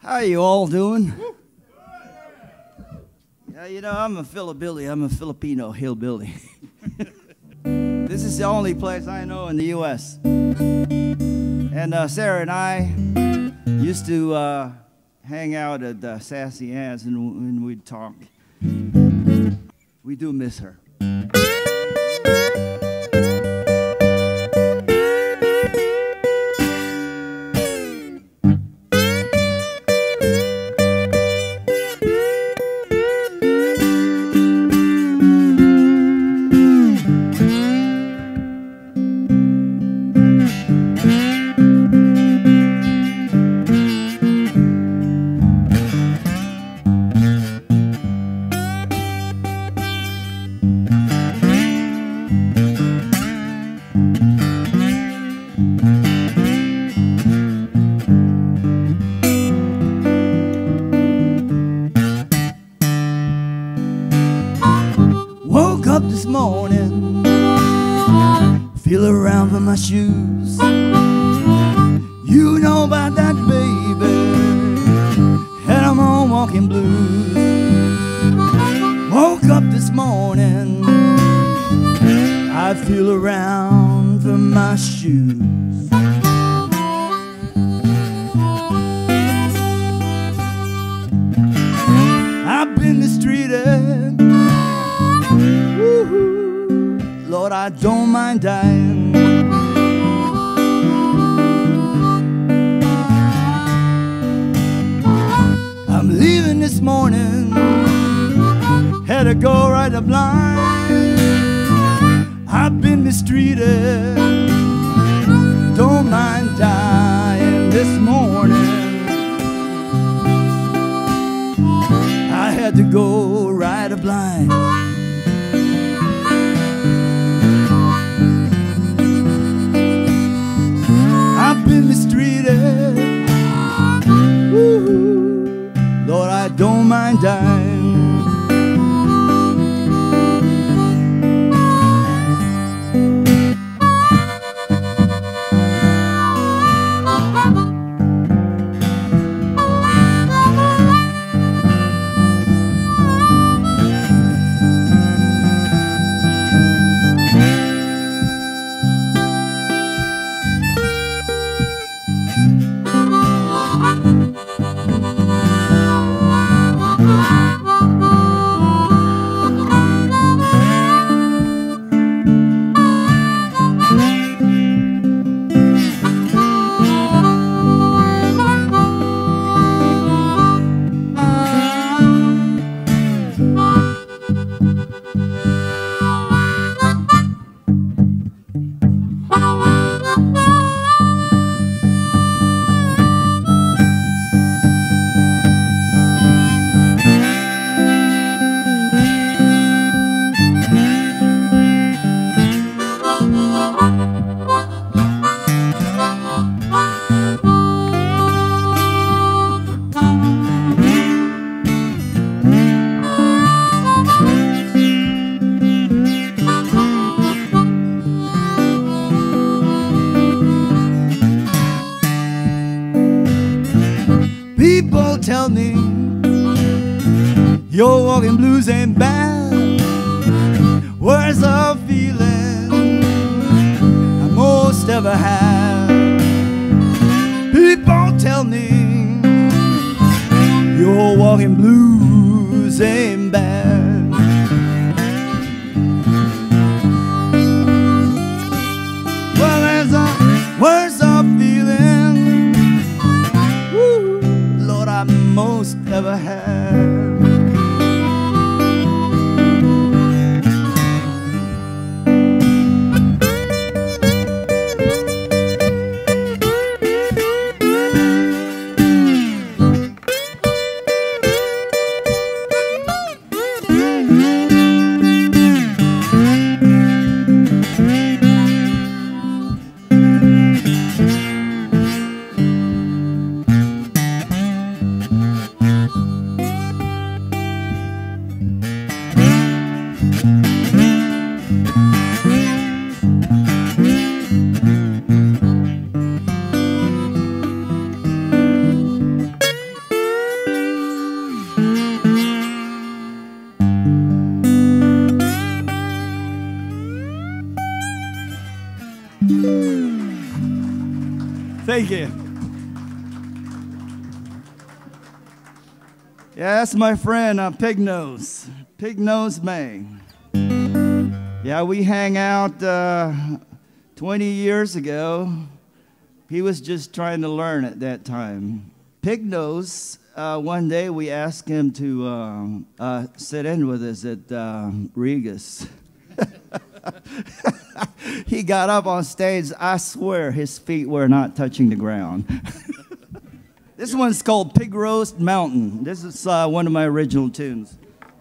How you all doing? Yeah, you know, I'm a Filibilly. I'm a Filipino hillbilly. This is the only place I know in the U.S. And Sara and I used to hang out at Sassy Ann's, and we'd talk. We do miss her. Woke up this morning, feel around for my shoes. You know about that, baby, and I'm on walking blues. Woke up this morning, I feel around for my shoes. I've been mistreated, Lord, I don't mind dying. I'm leaving this morning, had to go right up blind. I've been mistreated, don't mind dying this morning. I had to go right up blind. I've been mistreated, ooh, Lord, I don't mind dying. People tell me your walking blues ain't bad. Where's the feeling I most ever had? People tell me your walking blues ain't bad. Well, where's the feeling I most ever had? Thank you. Yeah, that's my friend, Pignose. Pignose, Maine. Yeah, we hang out 20 years ago. He was just trying to learn at that time. Pignose, one day we asked him to sit in with us at Regas. He got up on stage. I swear his feet were not touching the ground. This one's called Pig Roast Mountain. This is one of my original tunes.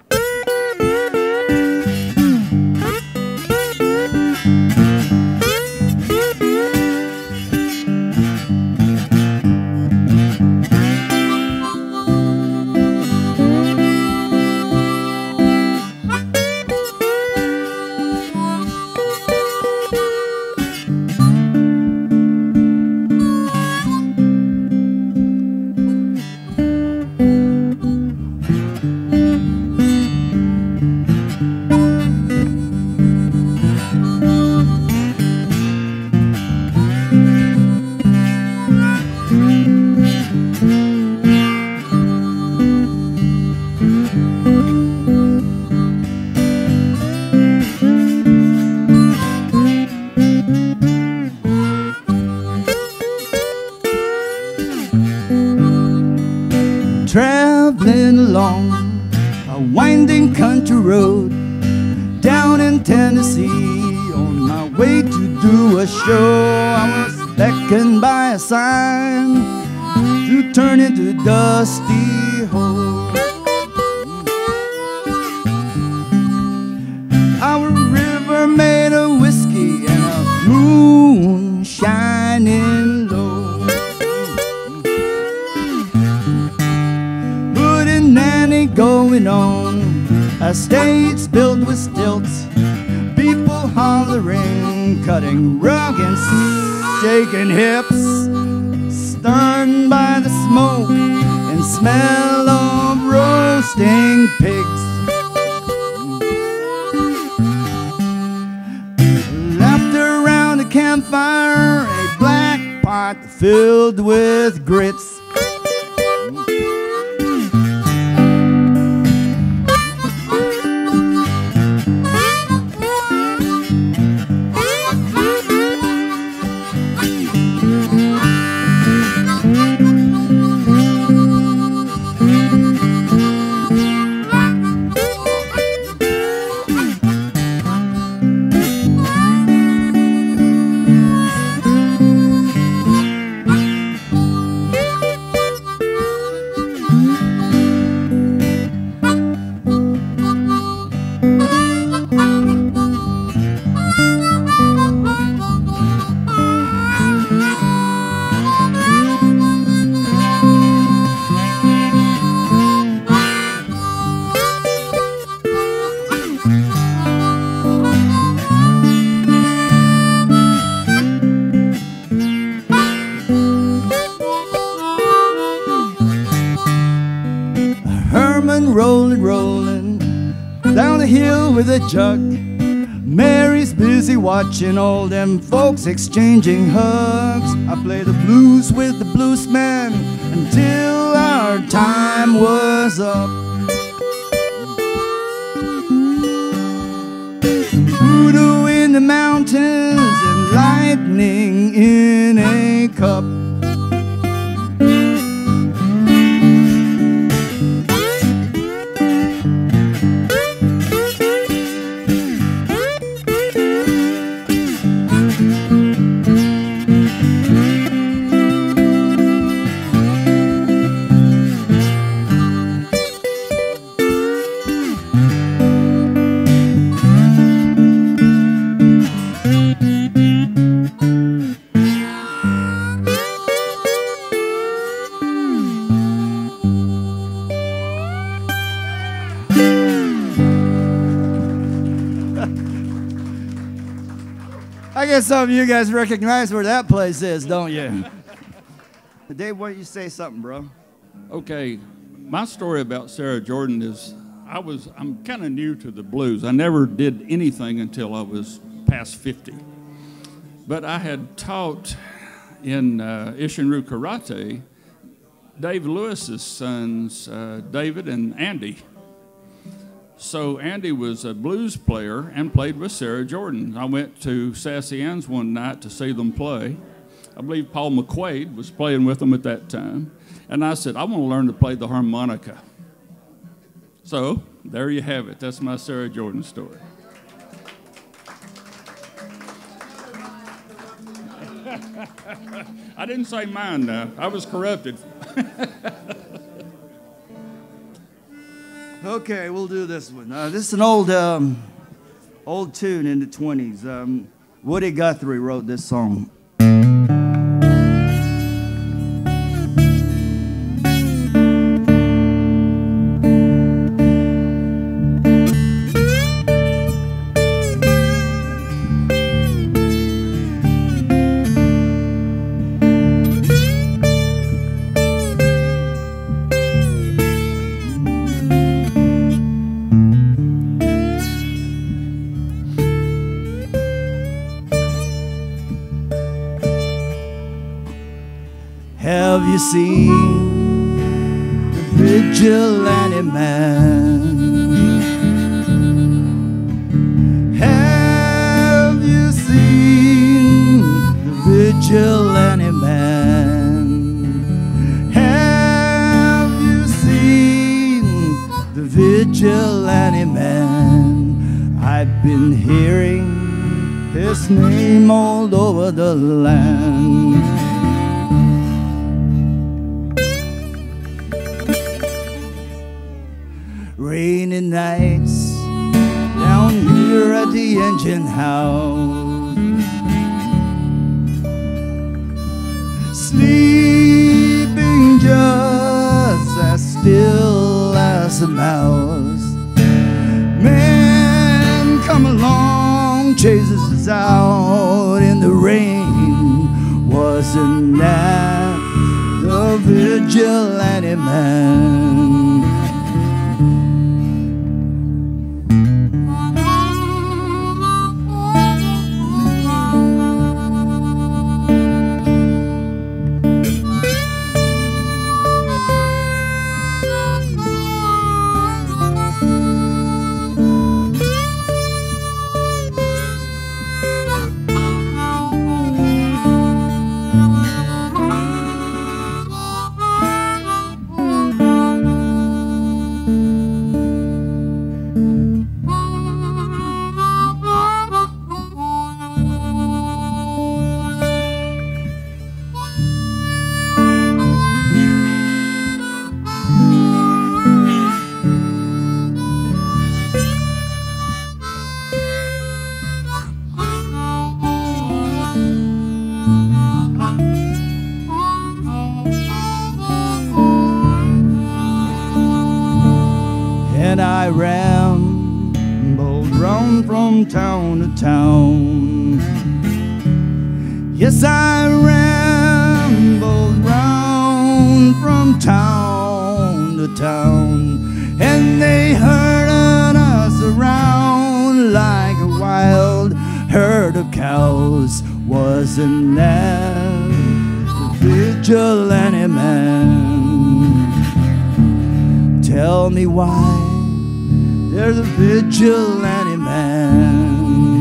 Traveling along a winding country road down in Tennessee, on my way to do a show. I was beckoned by a sign to turn into dusty hole. Our river made of whiskey and a moon shining low. Going on a stage built with stilts, people hollering, cutting rug and shaking hips, stunned by the smoke and smell of roasting pigs. Laughter around a campfire, a black pot filled with grits. Rolling down the hill with a jug. Mary's busy watching all them folks exchanging hugs. I play the blues with the bluesman until our time was up. Voodoo in the mountains and lightning in a cup. I guess some of you guys recognize where that place is, don't you? Dave, why don't you say something, bro? Okay, my story about Sarah Jordan is I'm kind of new to the blues. I never did anything until I was past 50. But I had taught in Ishinru Karate, Dave Lewis's sons, David and Andy. So Andy was a blues player and played with Sarah Jordan. I went to Sassy Ann's one night to see them play. I believe Paul McQuaid was playing with them at that time. And I said, I want to learn to play the harmonica. So there you have it. That's my Sarah Jordan story. I didn't say mine now. I was corrupted. Okay, we'll do this one. This is an old tune in the 20s. Woody Guthrie wrote this song. Have you seen the vigilante man? Have you seen the vigilante man? Have you seen the vigilante man? I've been hearing his name all over the land. Rainy nights down here at the engine house, sleeping just as still as a mouse. Man come along, chases us out in the rain. Wasn't that the vigilante man? And I rambled round from town to town. Yes, I rambled round from town to town, and they herded us around like a wild herd of cows. Wasn't that the vigilante man? Tell me why there's a vigilante man.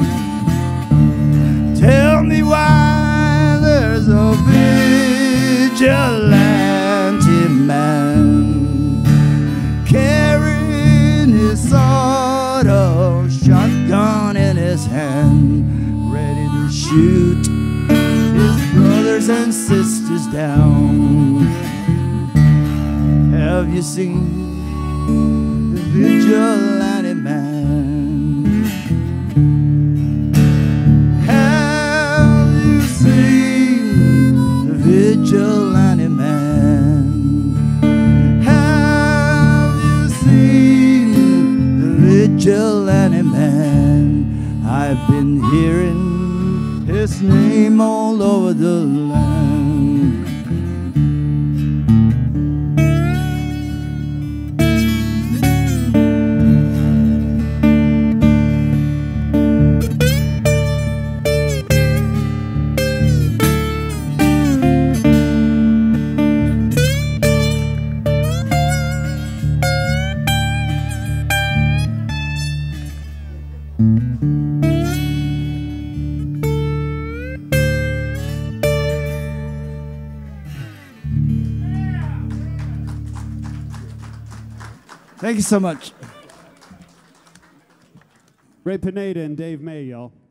Tell me why there's a vigilante man, carrying his sort of shotgun in his hand, ready to shoot his brothers and sisters down. Have you seen the vigilante man? Have you seen the vigilante man? Have you seen the vigilante man? I've been hearing his name all over the land. Thank you so much. Ray Pineda and Dave May, y'all.